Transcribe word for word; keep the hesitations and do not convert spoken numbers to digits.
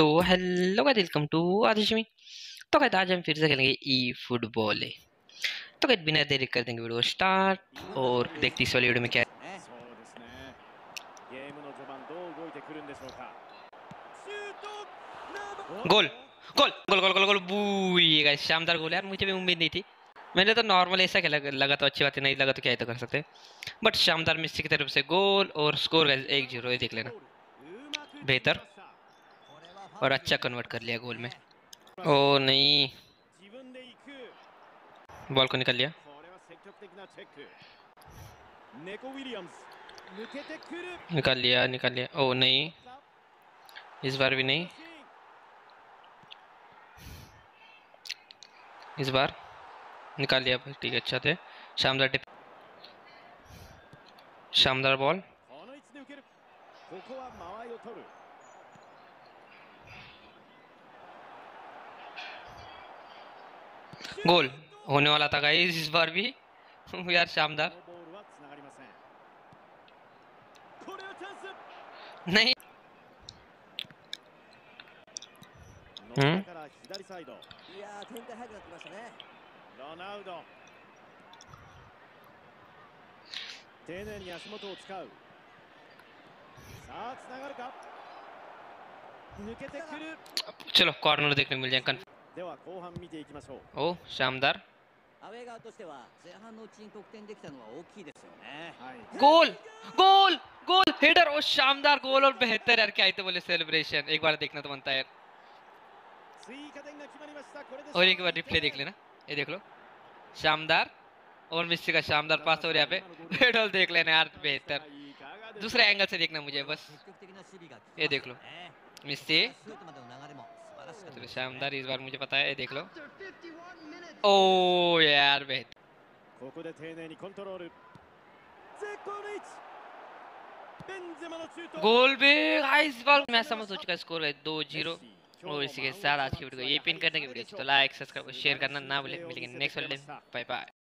तो hello guys, welcome to आदिशमी। तो गाइस आज हम फिर से खेलेंगे ई फुटबॉल है। तो गाइस बिना देरी कर देंगे वीडियो स्टार्ट और देखते इस वाली वीडियो में क्या है। गोल गोल गोल गोल गोल गोल बू। ये गाइस शानदार गोल है यार, मुझे भी उम्मीद नहीं थी। मैंने तो नॉर्मल ऐसा खेला, लगा तो अच्छी बात है, नहीं लगा तो क्या ही तो कर सकते। बट शानदार मेसी की तरफ से गोल और स्कोर गाइस एक जीरो है, देख लेना। बेहतर और अच्छा कन्वर्ट कर लिया गोल में। ओ नहीं, बॉल को निकल लिया। निकाल लिया निकाल लिया। ओ नहीं, इस बार भी नहीं। इस बार निकाल लिया, ठीक है, अच्छा थे। शानदार टिप, शानदार बॉल। गोल होने वाला था गाइस इस बार भी यार शानदार। नहीं हम्म चलो कॉर्नर देखने मिल जाए। ओ शानदार गोल गोल गोल हेडर और शानदार गोल और बेहतर यार, क्या तो बोले सेलिब्रेशन एक बार देखना तो बनता है यार। और एक बार रिप्ले देख लेना, ये देख लो शानदार और मेसी का शानदार पास। और यहाँ पे हेडर देख लेना यार, बेहतर। दूसरे एंगल से देखना मुझे बस, ये देख लो मेसी तो शानदार इस बार मुझे पता है, ये देख लो। ओ यार बेहतर गोल भी इस बार। मैं समझ हो चुका स्कोर है दो जीरो। और इसी के साथ आज की वीडियो को ये पिन करने की वीडियो तो लाइक सब्सक्राइब शेयर करना ना भूले। मिलेंगे नेक्स्ट वीडियो में, बाय बाय।